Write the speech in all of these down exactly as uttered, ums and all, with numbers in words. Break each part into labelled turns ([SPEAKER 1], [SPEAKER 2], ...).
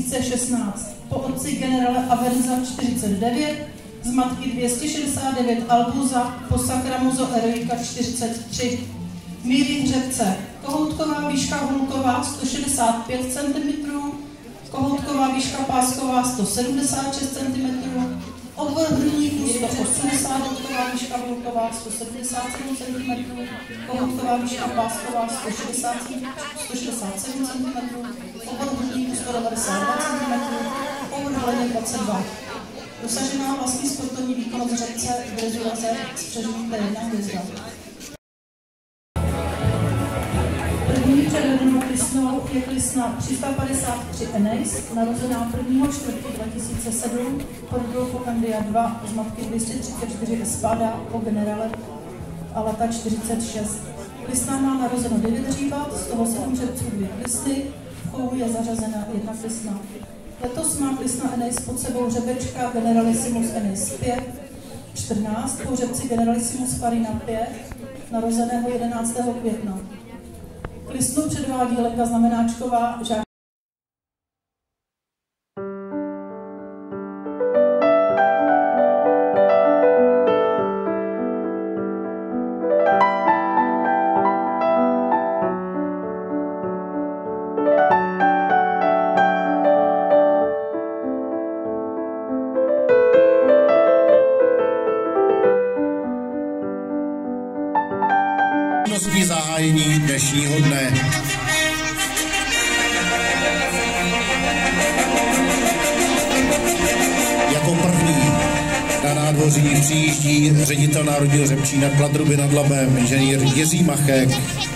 [SPEAKER 1] tisíce šestnáct, po otci generále Averza čtyřicet devět, z matky dvě stě šedesát devět Albuza, po Sacramoso Eroica čtyřicet tři. Míry hřebce, kohoutková výška hulková sto šedesát pět centimetrů, kohoutková výška pásková sto sedmdesát šest centimetrů, obvor hrudníku sto osmdesát, kohoutková výška hulková sto sedmdesát sedm centimetrů, kohoutková výška pásková sto šedesát sedm centimetrů, obvor hrudníku sto devadesát dva centimetrů, obvor hlavně dvacet dva. Dosažená vlastní sportovní výkonnost hřebce v drezuaře s přežitím té jedna hvězda. První předvedenou klisnou je klisna tři sta padesát tři Eneis, narozená prvního čtvrtého dva tisíce sedm, Rodolfo Candia dva, z matky dvě stě třicet čtyři Espada, po generále Alata čtyřicet šest. Klisna má narozeno devět hříbat, z toho sedm hřebců dvě klisny, v chovu je zařazena jedna klisna. Letos má klisna Eneis pod sebou hřebečka Generalissimus Eneis pět, čtrnáct, po hřebci Generalissimus Farina pět, narozeného jedenáctého května. Klisnu předvádí Lenka Znamenáčková, žák
[SPEAKER 2] zahájení dnešního dne. Jako první na nádvoří přijíždí ředitel Národního hřebčína Kladruby nad Labem, inženýr Jiří Machek.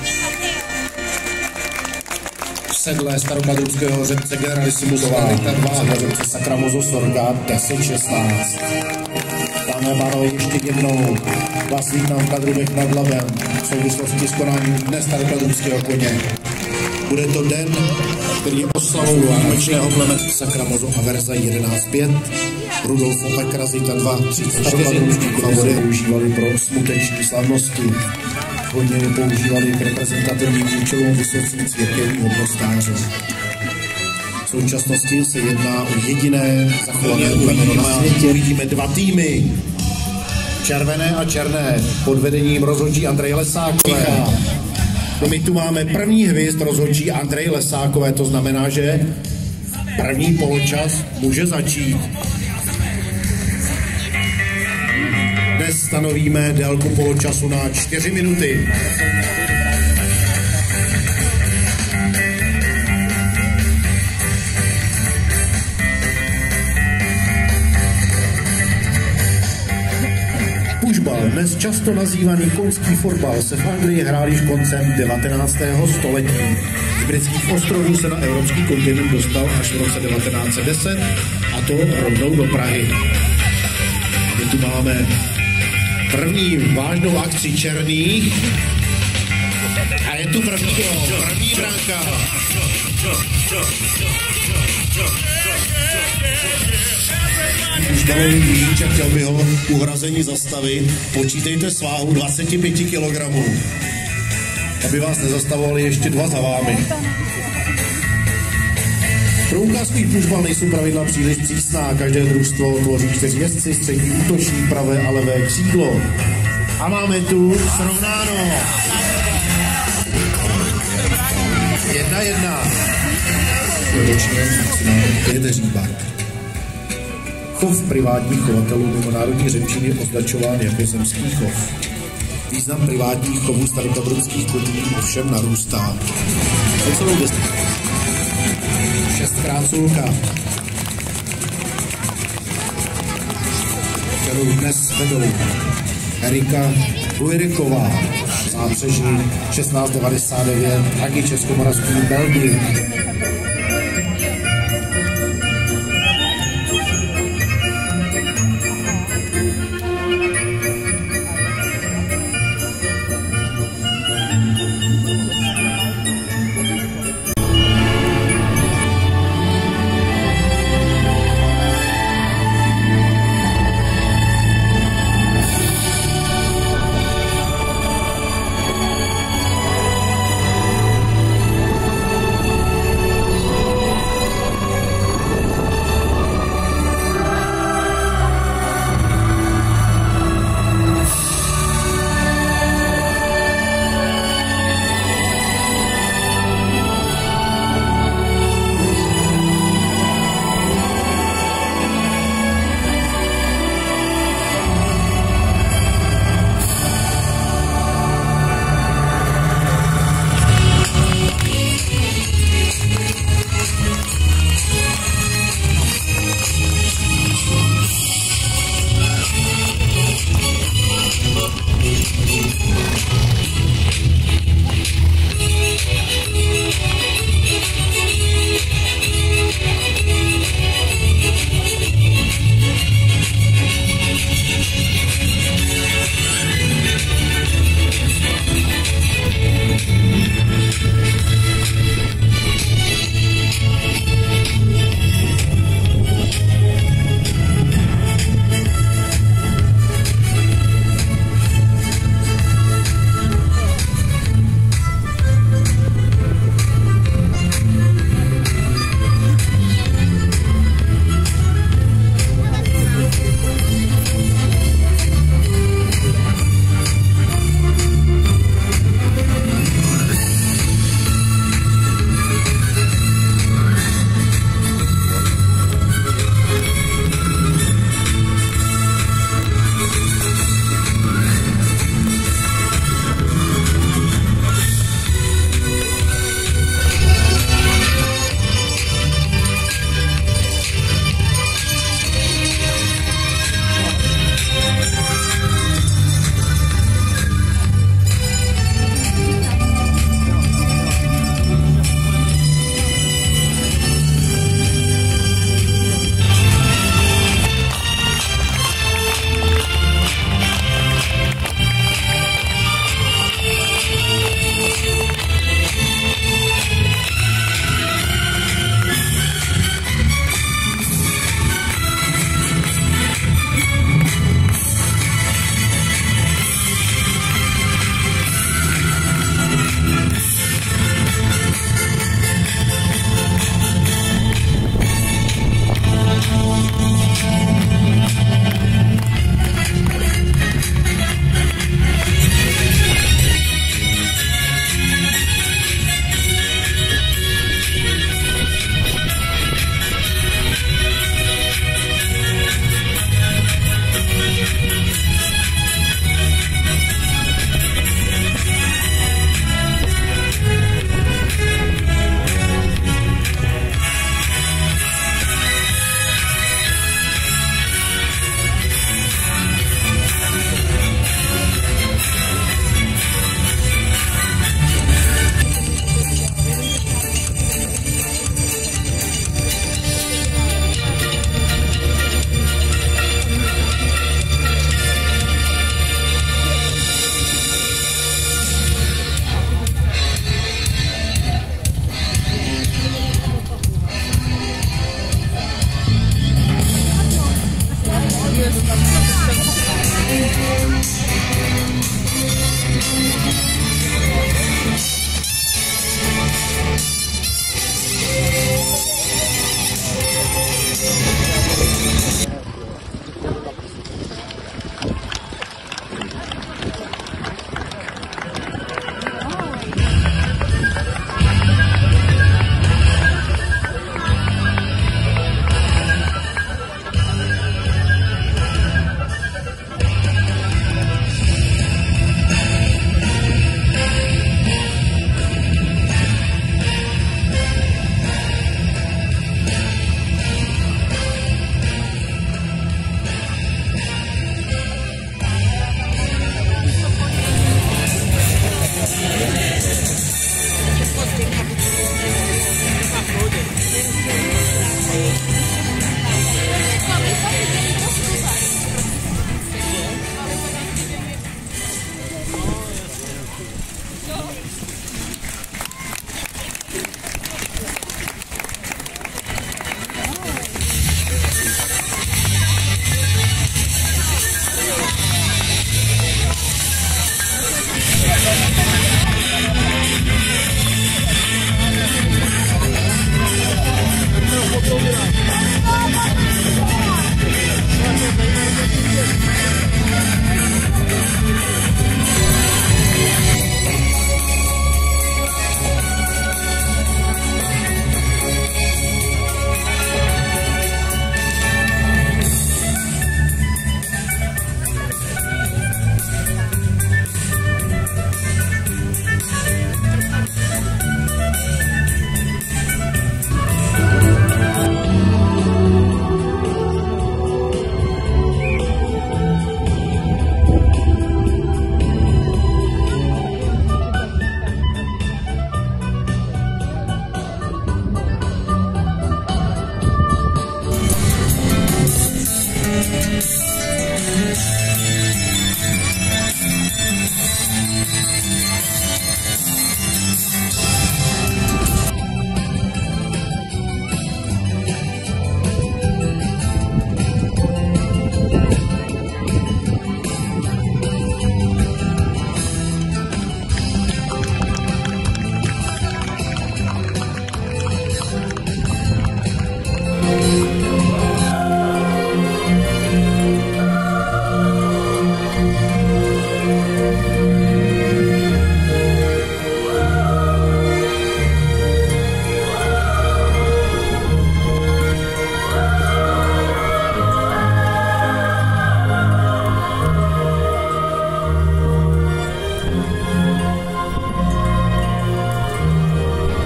[SPEAKER 2] V sedle starokladrubského hřebce Generalissimus Farina dva na hřebce Sacramoso Sorga deset šestnáct. Dáme pánové ještě jednou vlastník nám v Kladrubech nad Labem v souvislosti s konáním dne starokladrubského koně. Bude to den, který je oslavou výjimečného plemene Sacramoso Averza jedenáct pět, Rudolfo Pekrazita dva, třicet čtyři konovory používali pro smuteční slavnosti. Hodně je používali k reprezentativním účelům vysocí církevního prostáře. V současnosti se jedná o jediné zachované plemeno na světě. Vidíme dva týmy. Červené a černé pod vedením rozhodčí Andreje Lesákové. No my tu máme první hvězd rozhodčí Andreje Lesákové, to znamená, že první poločas může začít. Dnes stanovíme délku poločasu na čtyři minuty. Pušbal, dnes často nazývaný koňský fotbal, se v Anglii hrál již koncem devatenáctého století. Z britských ostrovů se na evropský kontinent dostal až v roce devatenáct set deset, a to rovnou do Prahy. A my tu máme první vážnou akci černých a je tu první gól, první branka. Už balový míč a chtěl by ho uhrazení zastavit. Počítejte s váhu dvacet pět kilogramů. Aby vás nezastavovali ještě dva za vámi. Pro ukázkový pušbal nejsou pravidla příliš přísná. Každé družstvo tvoří čtyři jezdci, střední útočník, pravé a levé křídlo. A máme tu srovnáno. Jedna jedna. Skutečně pět hříbat. Chov privátních chovatelů mimo národní hřebčín je označován jako zemský chov. Význam privátních chovů starokladrubských koní ovšem narůstá. Po celou destinaci. Šestkrát sulka, kterou dnes vedou Erika Luiriková, zápřeží šestnáct devadesát devět, taky Českomoravský Belgii.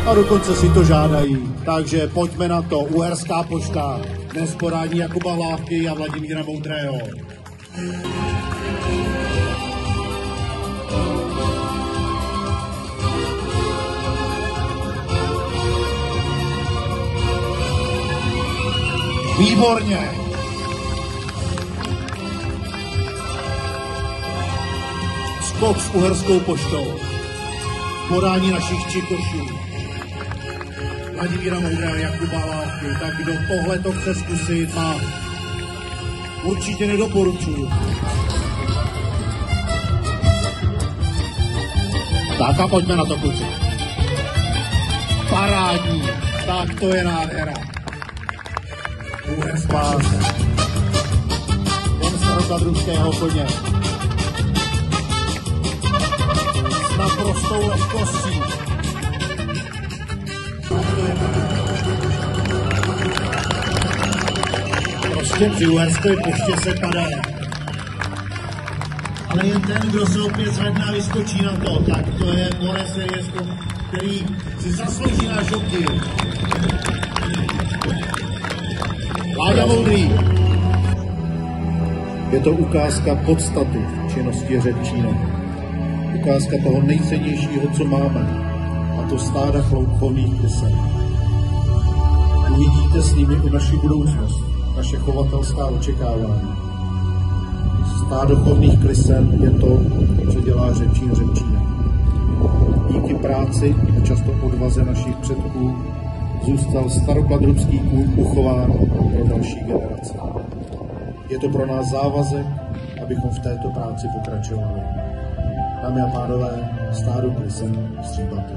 [SPEAKER 2] A dokonce si to žádají. Takže pojďme na to. Uherská pošta. Dnes podání Jakuba Hlávky a Vladimíra Moudrého. Výborně. Skok s Uherskou poštou. Podání našich čikošů. Vladimíra Moudrého, Jakuba Hlávky. Tak kdo tohle to chce zkusit, má určitě nedoporučuju. Tak a pojďme na to, kluci. Parádní. Tak to je nádhera. Uherská. Jen starokladružského koně. S naprostou lehkostí. Prostě při uherské poště se padá. Ale jen ten, kdo se opět zvedná, vyskočí na to, tak to je more series, který si zaslouží náš obdiv. Láďa Moudrý. Je to ukázka podstaty činnosti řepčína. Ukázka toho nejcennějšího, co máme, a to stáda chovných krysek. Uvidíte s nimi i naši budoucnost, naše chovatelská očekávání. Stádo chovných krysen je to, co dělá řepčín řepčína. Díky práci a často odvaze našich předků zůstal starokladrubský kůň uchován pro další generace. Je to pro nás závazek, abychom v této práci pokračovali. Dámy a pánové, stádo krysen stříbaté.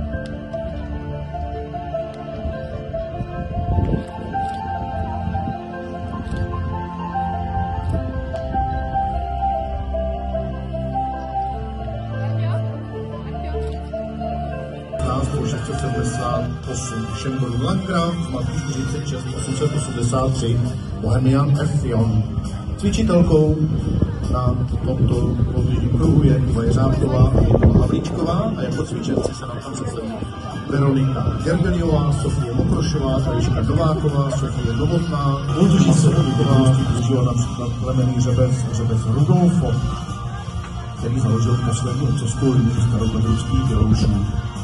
[SPEAKER 2] šest set sedmdesát osm Šembor Landgraf, zmatky čtyřicet šest osm set osmdesát tři Bohemian F. Jon. Cvičitelkou na tomto podvěžním kruhu je Iva Jeřábková a Jana Havlíčková a jako cvičenci se nám tam představí Veronika Gergeliová, Sofie Mokrošová, Eliška Nováková, Sofie Novotná, Oldřicha Sehoviková, využila například plemenný řebec, řebec Rudolfo, který založil poslední otcovskou linii starokladružských běloušů.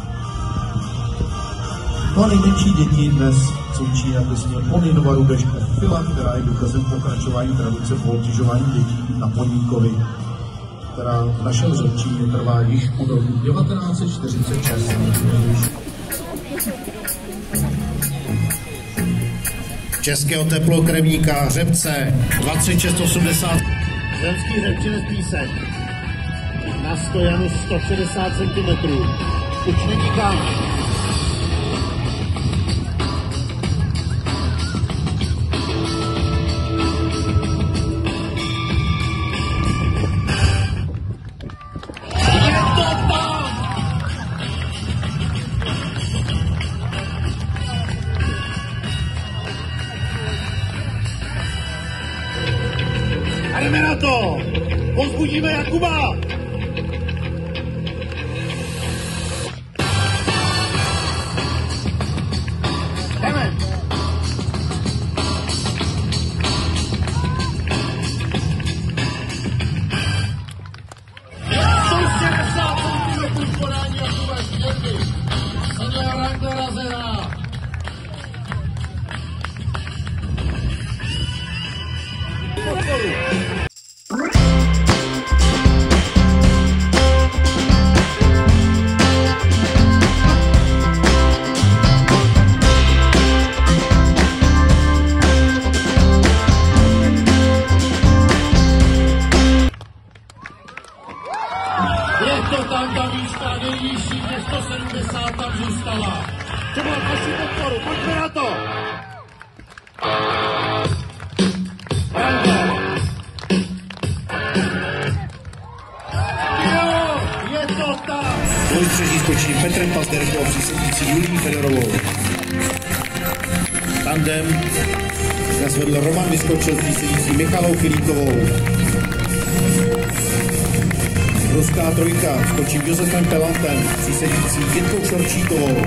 [SPEAKER 2] No a nejmenší děti dnes cvičí na pěsně Poninova Rubeška Fila, která je důkazem pokračování tradice voltižování dětí na Poníkovi, která v našem řepčíně trvá již od roku devatenáct set čtyřicet šest. Českého teplokrevníka Řepce dvacet šest osmdesát. Zemský řepčinec Písek na stojanu sto šedesát centimetrů. Už není kam. A jdeme na to! Pozbudíme Jakuba! Jdeme! sto šedesát centimetrů podání Jakuba Štěpy. Senior Ranko Razena. Podporu. Je to tam ta výška nejnižší, než sto sedmdesát tam zůstala. Třeba vaši podporu, pojďme na to! Ranko! Jo, je to tam! Dvojstřeží skočí Petrem Pazderkou a přísedící Julii Fedorovou. Tandem nasvedl Roman Vyskočil s přísedící Michalou Filíkovou. Ruská trojka skočí Josefem Pelantem, přísedící Jitkou Šorčíkovou.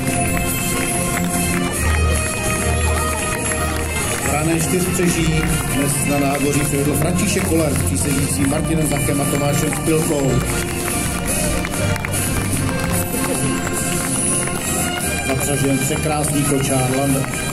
[SPEAKER 2] Rané čtyřpřeží dnes na nádvoří přivedl František Koller, přísedící Martinem Zachem a Tomášem Špilkou. Zapřažen překrásný kočár Lander.